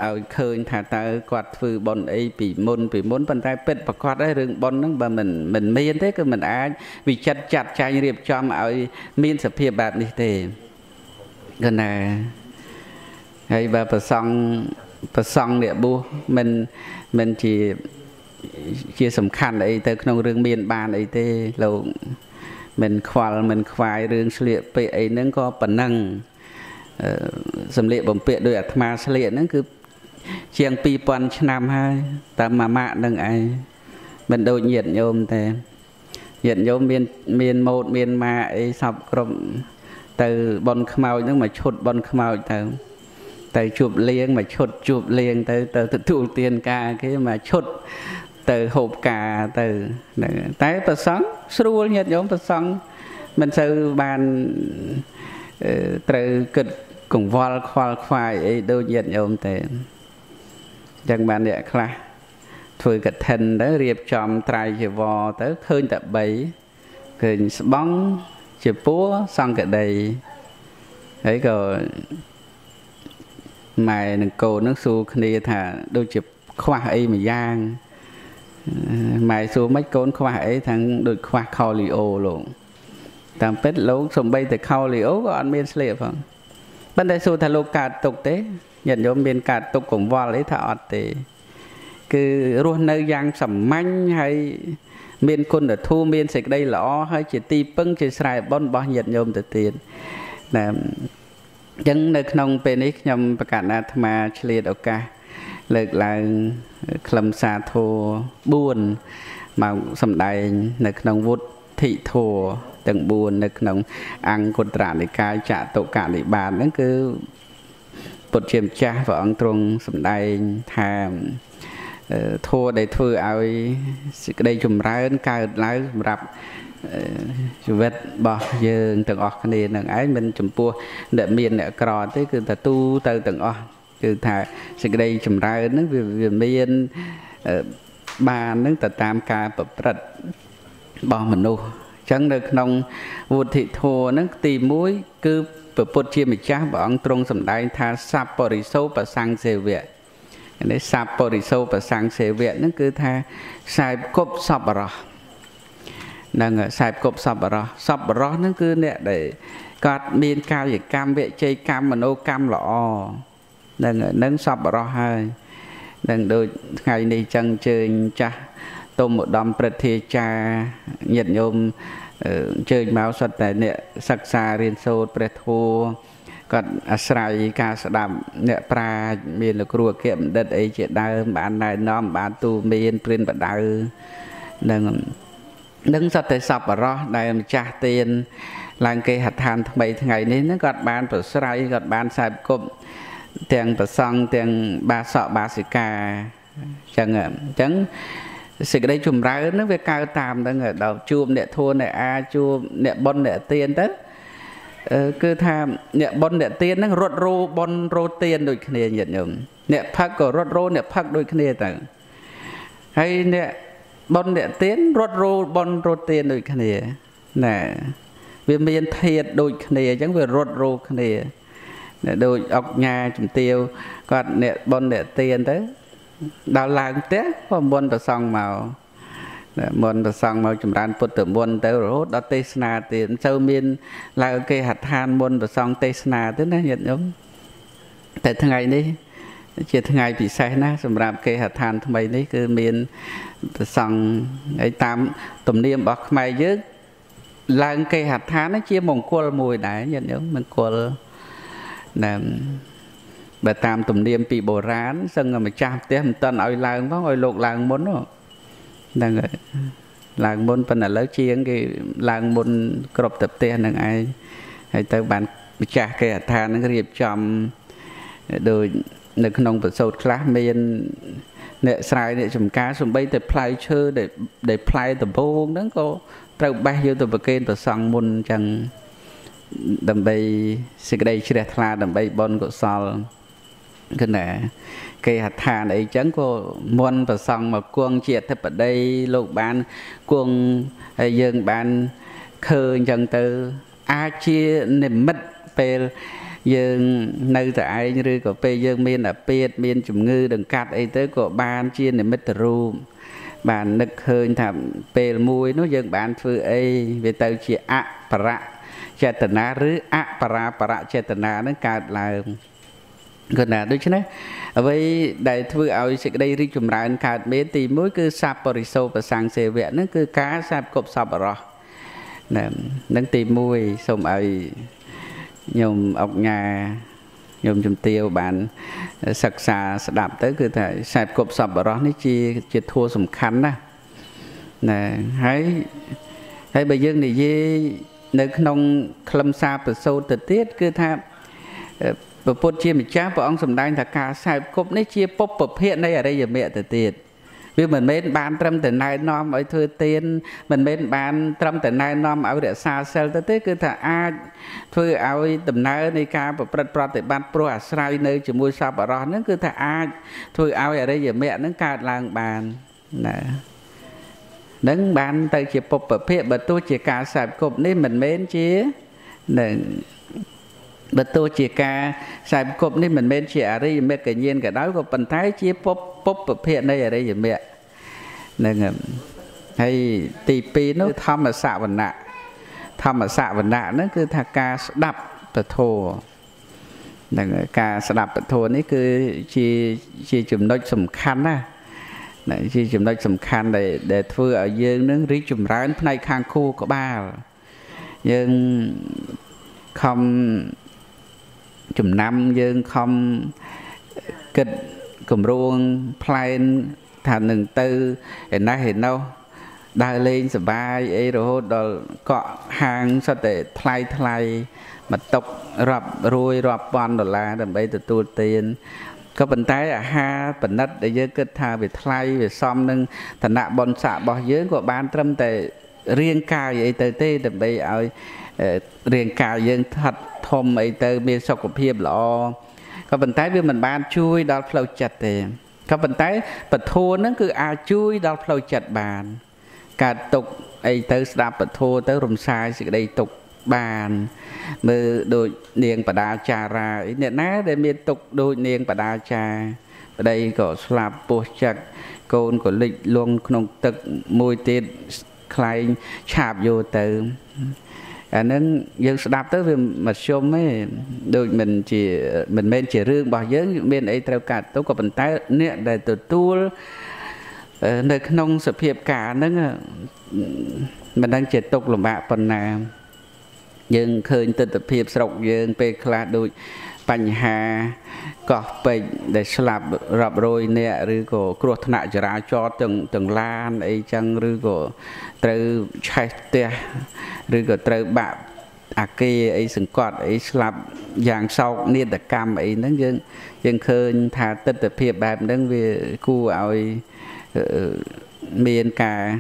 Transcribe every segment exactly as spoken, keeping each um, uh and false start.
ở khơi thả ta quạt phư bồn ấy bị môn bị môn bàn tay bết bạc quạt ấy rừng bồn nó bà mình mình miên thế cứ mình ai vì chặt chặt chai riệp cho mà ở miên sập hiệp bạc đi thế gần là hay bà bà xong bà xong địa bu mình mình chỉ chia sầm khăn ấy tớiក្នុងរឿងមានបានអីទេលោកមិនខ្វល់មិនខ្វាយរឿងស្លៀកពាក់អីហ្នឹងក៏ប៉ុណ្ណឹងសម្លៀកបំពាក់ដោយអាត្មាស្លៀកហ្នឹងគឺជាងពីរពាន់ឆ្នាំហើយតាមមួយម៉ាក់នឹងឯងមិនដូចញាតិញោមតែញាតិញោមមានមានម៉ូតមានម៉ាអីសពគ្រប់ទៅបនខ្មោចហ្នឹងមកឈុតបនខ្មោចទៅទៅជួបលៀងមកឈុតជួបលៀងទៅទៅទទួលទានការគេមកឈុតទៅហូបការទៅតែប្រសង់ស្រួលញាតិញោមប្រសង់មិនសូវបានត្រូវគិតកង្វល់ខ្វល់ខ្វាយអីដូចញាតិញោមទេចឹងបានអ្នកខ្លះធ្វើកឋិនទៅរៀបចំត្រៃជីវរទៅឃើញតែបីឃើញស្បង់ជាពួរសង្កដីហើយក៏ម៉ែនឹងកូននឹងសួរគ្នាថាដូចជាខ្វះអីមួយយ៉ាងម៉ែសួរមិនកូនខ្វះអីថាដូចខ្វះខោលីអូលោកតាមពិតលោកសំបីតែខោលីអូក៏អត់មានស្លៀកផងប៉ុន្តែសួរថាលោកកើតទុកទេញាតិញោមមានកើតទុកកង្វល់អីថាអត់ទេគឺរស់នៅយ៉ាងសាមញ្ញហើយមានគុណធម៌មានសេចក្តីល្អហើយជាទីពឹងជាស្រែបុណ្យរបស់ញាតិញោមទៅទៀតណាអញ្ចឹងនៅក្នុងពេលនេះខ្ញុំប្រកាសអាត្មាឆ្លៀតឱកាសលើកឡើងខ្លឹមសារធម៌បួនមកសម្ដែងនៅក្នុងវុទ្ធិធម៌ទាំងបួននៅក្នុងអង្គុត្តរនិកាយចតុកនិបាតហ្នឹងគឺពុទ្ធជាម្ចាស់ព្រះអង្គទ្រង់សម្ដែងថាធម៌ដែលធ្វើឲ្យសេចក្តីចម្រើនកើតឡើងសម្រាប់ជីវិតរបស់យើងទាំងអស់គ្នានឹងឯងមិនចំពោះអ្នកមានអ្នកក្រទេគឺថាទូទៅទាំងអស់គឺថាសេចក្តីចម្រើនហ្នឹងវាមានបានហ្នឹងទៅតាមការប្រព្រឹត្តរបស់មនុស្សអញ្ចឹងនៅក្នុងវុទ្ធិធម៌ហ្នឹងទីមួយគឺព្រះពុទ្ធជាម្ចាស់ព្រះអង្គទ្រង់សម្ដែងថាសัพពរិសោបសង្ឃសេវៈនេះសัพពរិសោបសង្ឃសេវៈហ្នឹងគឺថាខ្សែគប់សប្បុរសនឹងខ្សែគប់សប្បុរសសប្បុរសហ្នឹងគឺអ្នកដែលគាត់មានកាយកម្មវិជ័យកម្មមនោកម្មល្អនឹងនឹងសប្បុរសហើយនឹងដូចថ្ងៃនេះចឹងជើញចាស់ទុំឧត្តមព្រឹទ្ធាចារ្យញាតិញោមអញ្ជើញមកសុទ្ធតែអ្នកសិក្សារៀនសូត្រព្រះធម៌គាត់អាស្រ័យការស្ដាប់អ្នកប្រាជ្ញមានលោកគ្រូអគ្គបណ្ឌិតអីជាដើមបានណែនាំបានទូមានព្រានបដៅនឹងនឹងសុទ្ធតែសប្បុរសដែលម្ចាស់ទានឡើងគេហដ្ឋានថ្មីថ្ងៃនេះហ្នឹងគាត់បានប្រស្រ័យគាត់បានខ្សែគប់ទាំងប្រសង់ទាំងបាសកបាសិកាអញ្ចឹងអញ្ចឹងសេចក្តីចម្រើនហ្នឹងវាកើតតាមហ្នឹងដល់ជួបអ្នកធัวអ្នកអាជួបអ្នកបុណ្យអ្នកទានទៅគឺថាអ្នកបុណ្យអ្នកទានហ្នឹងរត់រោបុណ្យរោទានដូចគ្នាញាតិញោមអ្នកផឹកក៏រត់រោអ្នកផឹកដូចគ្នាទៅហើយអ្នកបុណ្យអ្នកទានរត់រោបុណ្យរោទានដូចគ្នាណែវាមានធាតុដូចគ្នាអញ្ចឹងវារត់រោគ្នាដូចអុកញ៉ាជំទាវគាត់អ្នកបុណ្យអ្នកទានទៅដល់ឡើងផ្ទះក៏មុនប្រសង់មកមុនប្រសង់មកចម្រើនពុទ្ធមន្តទៅរហូតដល់ទេសនាទៀតមិនសូវមានឡើងគេហដ្ឋានមុនប្រសង់ទេសនាទេណាញាតិញោមតែថ្ងៃនេះជាថ្ងៃពិសេសណាសម្រាប់គេហដ្ឋានថ្មីនេះគឺមានប្រសង់ហើយតាមទំនៀមរបស់ខ្មែរយើងឡើងគេហដ្ឋានជាមង្គលមួយដែរញាតិញោមមង្គលណាបើតាមទំនៀមពីបុរាណសឹងម្ចាស់ផ្ទះមិនទាន់ឲ្យឡើងផងឲ្យលោកឡើងមុនហ្នឹងហើយឡើងមុនប៉ុន្តែឥឡូវជាងគេឡើងមុនគ្រប់ទៅផ្ទះនឹងឯងហើយទៅបានម្ចាស់គេហដ្ឋាននឹងរៀបចំដូចនៅក្នុងប្រសូតខ្លះមានអ្នកស្រែអ្នកចំការសំបីតែផ្លែឈើដែលដែលផ្លែដំបូងហ្នឹងក៏ត្រូវបេះយកទៅប្រគេនប្រសង់មុនអញ្ចឹងដើម្បីសេចក្តីជ្រះថ្លាដើម្បីបុណ្យកុសលគឺណាគេហដ្ឋានអីចឹងក៏មុនប្រសង់មកគង់ជាអធិបតីលោកបានគង់ហើយយើងបានឃើញចឹងទៅអាចជានិមិត្តពេល dương nơi tại ai như có pe dương miên là pet miên chủng ngư đừng cắt ấy tới của ban chiên để mất room bàn nực hơi thầm pe mùi nó dương bàn phơi ấy về tàu chỉ ạ para chế tận na rứ ạ para para chế tận na nó cả là gần là đối chứ đấy với đại thư ao sẽ đây đi chùm ra cả mấy tí mỗi cứ sạp boriso và sang xe vẹn nó cứ cá sạp cột sạp rồi nè nâng tìm mùi xong ai nhôm ốc nhà nhôm chùm tiêu bạn sạc xà đạp tới cứ thể sạp cột sạp rồi nó chỉ chỉ thua sầm khăn đó nè hãy hãy bây giờ này dê nơi nông khâm sạp từ sâu từ tiết cứ tham và bột chia mình chá và ông sầm đai thà cả sai cốp nấy chia bóp bóp hiện đây ở đây giờ mẹ từ tiền vì mình mấy bán trăm từ nay nom ở thưa tiền mình mấy bán trăm từ nay nom ở để xa xel tới tới cứ thà a thưa ở tầm nay này ca và bật bật để bán pro sai nơi chỉ mua sao bảo nó cứ thà a thưa ở đây giờ mẹ nó cả làng bàn nè nâng bán tay chỉ bóp bóp hiện bật tôi chỉ cả sai cốp nên mình mấy chia nè bật tôi chỉ ca sai cộp nên mình bên chị ở đây mẹ cái nhiên cái đó của phần thái chia pop pop bậc hiện đây ở đây mẹ nên hay tì pi nó thăm mà xạ vật nạ thăm mà xạ vật nạ nó cứ thà ca đập bật thô nên ca đập bật thô này cứ chỉ chỉ chùm nói sầm khăn á này chỉ chùm nói sầm khăn để để thưa ở dương nó rí chùm rán này khang khu có ba nhưng không chùm năm dương không kịch cùng ruộng plan thành hนึ่งtư hiện nay hiện đâu đai lên sờ bay ấy rồi đó cọ hàng sao để thay thay mà tộc rập ruồi rập bòn đô la đầm bay từ tu tiền có vận tải à ha vận đất để giới kết tha về thay về xóm nâng thành nạ bòn xạ bỏ dưới của ban trăm tệ riêng cao vậy từ tê đầm bay ở riêng cao dương thật thôm ấy từ miền sọc của phiệp lọ có vận tải với mình ban chui đó flow chặt thì có vận tải bật thua nó cứ à chui đó flow chặt bàn cả tục ấy từ đạp bật thua tới rùm sai sự đây tục bàn mơ đôi niềng bà đa trà ra nè ná để miền tục đôi niềng bà đa trà ở đây có slap bố chặt côn của lịch luôn không tực mùi tiết khai chạp vô từ à nên dân đạp tới vì mà xôm ấy đôi mình chỉ mình bên chỉ riêng bao giờ bên ấy theo cả tôi có vận tải nè để từ tour nơi nông sự hiệp cả nó mình đang chỉ tục là bạ phần nào dân khơi từ tập hiệp sọc dân pe khla đôi bành hà cọp bệnh để slap rập rồi nè rồi có cột nạ ra cho từng từng lan ấy chăng rồi có từ chạy tia rồi có từ bạ à kia ấy sừng cọt ấy slap dạng sau niên đặc cam ấy nó dân dân khơi thà từ tập hiệp bài đang về khu ấy miền cả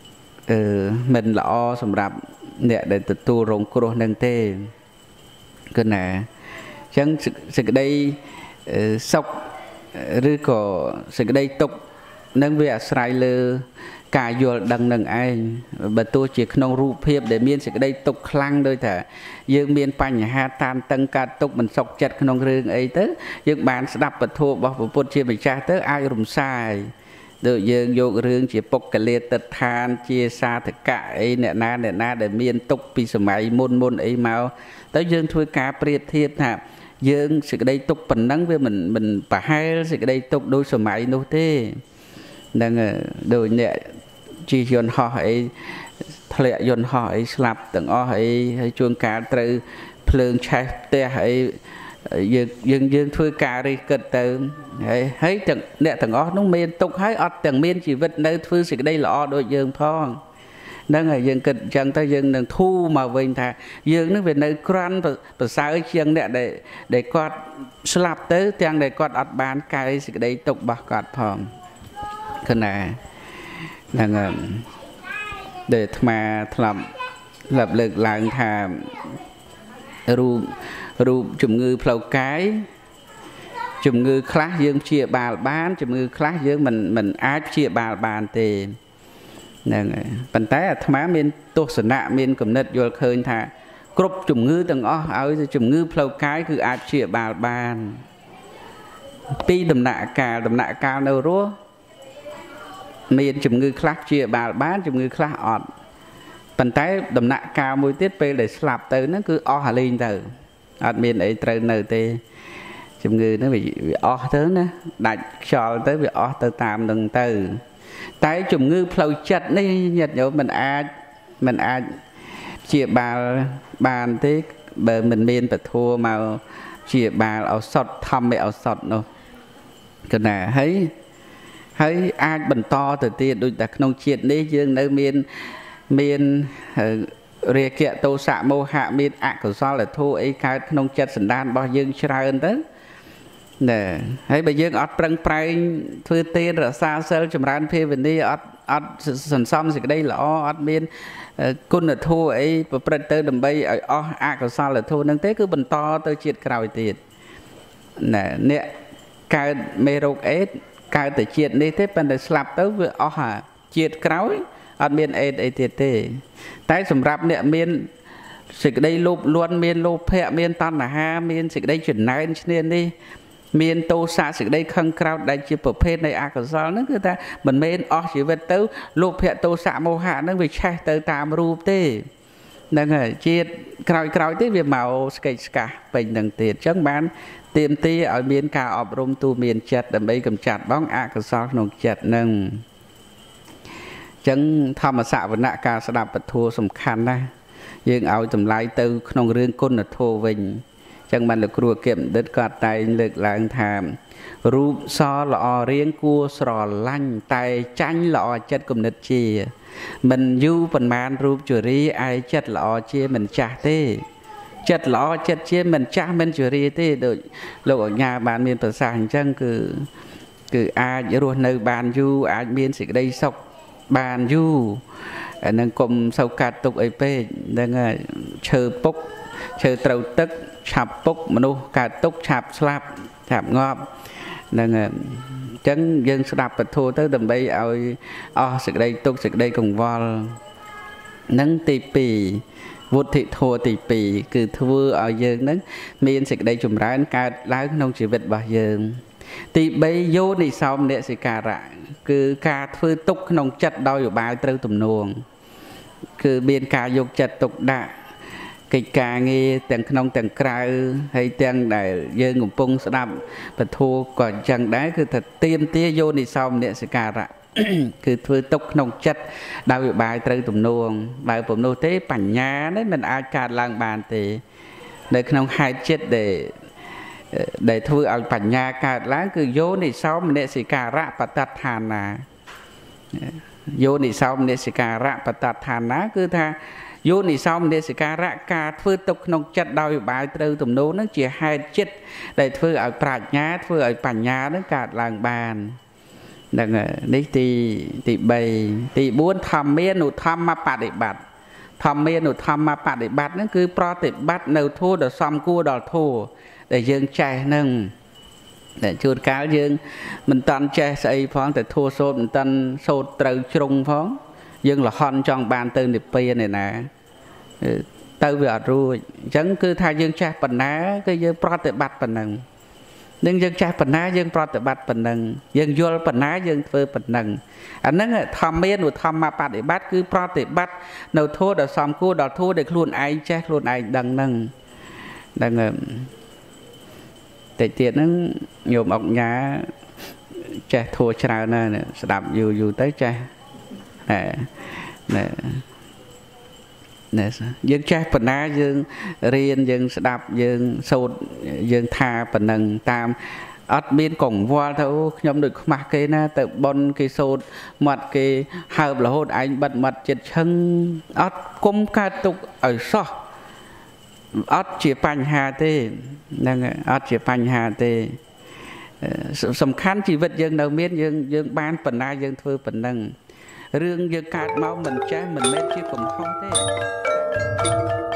mình lọ sầm rập nè để từ tu rong cột nâng tê cái này chẳng sự đây sọc rồi có sự đây tục nâng về Israel cả vô đằng đằng ai bà tôi chỉ không rụp hiệp để miên sự đây tục khăng đôi thả dương miên panh ha tan tăng cả tục mình sọc chặt không rương ấy tới dương bán đập bà thua bảo bà bột chia bị cha tới ai rùm sai được dương vô rương chỉ bốc cái liệt tật than chia xa tất cả ấy nè na nè na để miên tục vì sự máy môn môn ấy mau tới dương thôi cá priệt thiệp thả dương sự đây tục phần nắng với mình mình bà hai sự đây tục đôi số máy nô thế đang đôi nhẹ chi dồn họ ấy thệ dồn họ ấy slap từng o ấy hay chuông cá từ phượng chạy te ấy dương dương dương thôi cá đi cật từ ấy thấy từng nhẹ từng o nó miên tục hay ọt từng miên chỉ vật nơi thôi sự đây là o đôi dương phong nâng ở dân kịch chẳng ta dân đừng thu mà vinh thà dân nó về nơi cran và sao ấy chiang để để để quạt slap tới tiếng để quạt ọt bán cái sự đây tục bạc quạt phòng cái này là để mà làm lập lực làm thà ru ru chủng ngư phao cái chủng ngư khác dân chia bà bán chủng ngư khác dân mình mình ái chia bà bàn tiền phần tay à thmá miên tốt sẵn nạ miên cầm nết vô khơi thà គ្រប់ជំងឺទាំងអស់ឲ្យជំងឺផ្លូវកាយគឺអាចព្យាបាលបានពីដំណាក់កាលដំណាក់កាលនៅរស់មានជំងឺខ្លះព្យាបាលបានជំងឺខ្លះអត់ប៉ុន្តែដំណាក់កាលមួយទៀតពេលដែលស្លាប់ទៅហ្នឹងគឺអស់អាលេងទៅអត់មានអីត្រូវនៅទេជំងឺហ្នឹងវាអស់ទៅណាដាច់ខ្យល់ទៅវាអស់ទៅតាមនឹងទៅតែជំងឺផ្លូវចិត្តនេះញាតិញោមមិនអាចមិនអាចព្យាបាលបានទេបើមិនមានពធមកព្យាបាលឱសថធម្មឱសថនោះគណាហើយហើយអាចបន្តទៅទៀតដូចតែក្នុងជាតិនេះយើងនៅមានមានរាគៈទោសៈមោហៈមានអកុសលធម៌អីកើតក្នុងចិត្តសន្តានរបស់យើងច្រើនទៅណែហើយបើយើងអត់ប្រឹងប្រែងធ្វើទានរក្សាសិលចម្រើនភាវនាអត់អត់សន្សំសេចក្តីល្អអត់មានគុណធម៌អីប្រព្រឹត្តទៅដើម្បីឲ្យអស់អកុសលធម៌នឹងទេគឺបន្តទៅជាតិក្រោយទៀតណែអ្នកកើតមេរោគអេដកើតតែជាតិនេះទេប៉ុន្តែស្លាប់ទៅវាអស់អាជាតិក្រោយអត់មានអេដអីទៀតទេតែសម្រាប់អ្នកមានសេចក្តីលោភលន់មានលោភៈមានតណ្ហាមានសេចក្តីចំណែនឈ្នានេះមានទោសៈសេចក្តីខឹងក្រោធដែលជាប្រភេទនៃអកុសលហ្នឹងគឺថាមិនមែនអស់ជីវិតទៅលោភៈទោសៈមោហៈហ្នឹងវាឆេះទៅតាមរូបទេហ្នឹងហើយជាតិក្រោយក្រោយទេវាមកស្កេចស្កាស់ពេញនឹងទៀតអញ្ចឹងបានទាមទារឲ្យមានការអប់រំទូមានចិត្តដើម្បីកម្ចាត់បងអកុសលក្នុងចិត្តហ្នឹងអញ្ចឹងធម្មសវនៈការស្ដាប់ពធសំខាន់ណាស់យើងឲ្យតម្លៃទៅក្នុងរឿងគុណធម៌វិញចឹងបានលោកគ្រូអគ្គបណ្ឌិតគាត់តែងលើកឡើងថារូបសល្អរៀងគួរស្រឡាញ់តែចាញ់ល្អចិត្តគំនិតជាមិនយូរប៉ុន្មានរូបជរាឯចិត្តល្អជាមិនចាស់ទេចិត្តល្អចិត្តជាមិនចាស់មិនជរាទេដូចលោកអញ្ញាបានមានប្រសាសន៍អញ្ចឹងគឺគឺអាចរស់នៅបានយូរអាចមានសេចក្តីសុខបានយូរអានឹងកុំសូវកាត់ទុកអីពេកហ្នឹងហើយឈើពុកឈើត្រូវទឹកឆាប់ពុកមនុស្សកើតទុកឆាប់ស្លាប់ឆាប់ងាប់ហ្នឹងហើយអញ្ចឹងយើងស្ដាប់ពធទៅដើម្បីឲ្យអស់សេចក្តីទុកសេចក្តីកង្វល់នឹងទីពីរវុទ្ធិធម៌ទីពីរគឺធ្វើឲ្យយើងនឹងមានសេចក្តីចម្រើនកើតឡើងក្នុងជីវិតរបស់យើងទីបីយោនិសោមនសិការៈគឺការធ្វើទុកក្នុងចិត្តដោយឧបាយត្រូវទំនួងគឺមានការយកចិត្តទុកដាក់កិច្ចការងារទាំងក្នុងទាំងក្រៅហើយទាំងដែលយើងកំពុងស្ដាប់ពធក៏អញ្ចឹងដែរគឺថាទៀមទាយោនិសោមនសិការៈគឺធ្វើទុកក្នុងចិត្តដោយឧបាយត្រូវទំនួងបើពុំនោះទេបញ្ញានេះមិនអាចកើតឡើងបានទេនៅក្នុងហេតុចិត្តដែលដែលធ្វើឲ្យបញ្ញាកើតឡើងគឺយោនិសោមនសិការៈបតដ្ឋានាយោនិសោមនសិការៈបតដ្ឋានាគឺថាយោនិសោមនសិការៈការធ្វើទុកក្នុងចិត្តដោយឧបាយត្រូវទំនួងនឹងជាហេតុចិត្តដែលធ្វើឲ្យប្រាជ្ញាធ្វើឲ្យបញ្ញានឹងកើតឡើងបានហ្នឹងនេះទីទីបីទីបួនធម្មានុធម្មបដិបត្តិធម្មានុធម្មបដិបត្តិហ្នឹងគឺប្រតិបត្តិនៅធម៌ដ៏សមគួរដល់ធម៌ដែលយើងចេះហ្នឹងតែជួនកាលយើងមិនតាន់ចេះស្អីផងតែធម៌សូត្រមិនតាន់សូត្រត្រូវជ្រុងផងយើងលហន់ចង់បានទៅនិព្វានឯណាទៅវាអត់រួចអញ្ចឹងគឺថាយើងចេះបណ្ណាគឺយើងប្រតិបត្តិប៉ុណ្ណឹងនឹងយើងចេះបណ្ណាយើងប្រតិបត្តិប៉ុណ្ណឹងយើងយល់បណ្ណាយើងធ្វើប៉ុណ្ណឹងអាហ្នឹងធម្មានុធម្មបដិបត្តិគឺប្រតិបត្តិនៅធម៌ដ៏សមគួរដល់ធម៌ដែលខ្លួនឯងចេះខ្លួនឯងដឹងហ្នឹងហ្នឹងតែទៀតហ្នឹងញោមអុកញ៉ាចេះធัวច្រើនណាស់ស្ដាប់យូរយូរទៅចេះណែណែណែយើងចេះបណ្ណាយើងរៀនយើងស្ដាប់យើងសូត្រយើងថាប៉ុណ្ណឹងតាមអត់មានកង្វល់ទៅខ្ញុំដូចខ្មាស់គេណាទៅប៉ុនគេសូត្រមាត់គេហើបរហូតឯងបិទមាត់ចិត្តឈឹងអត់គុំកើតទុកឲ្យសោះអត់ជាបញ្ហាទេហ្នឹងអត់ជាបញ្ហាទេសំខាន់ជីវិតយើងនៅមានយើងយើងបានបណ្ណាយើងធ្វើប៉ុណ្ណឹងរឿងយើងកើតមកមិនចេះមិនមែនជាកំហុសទេ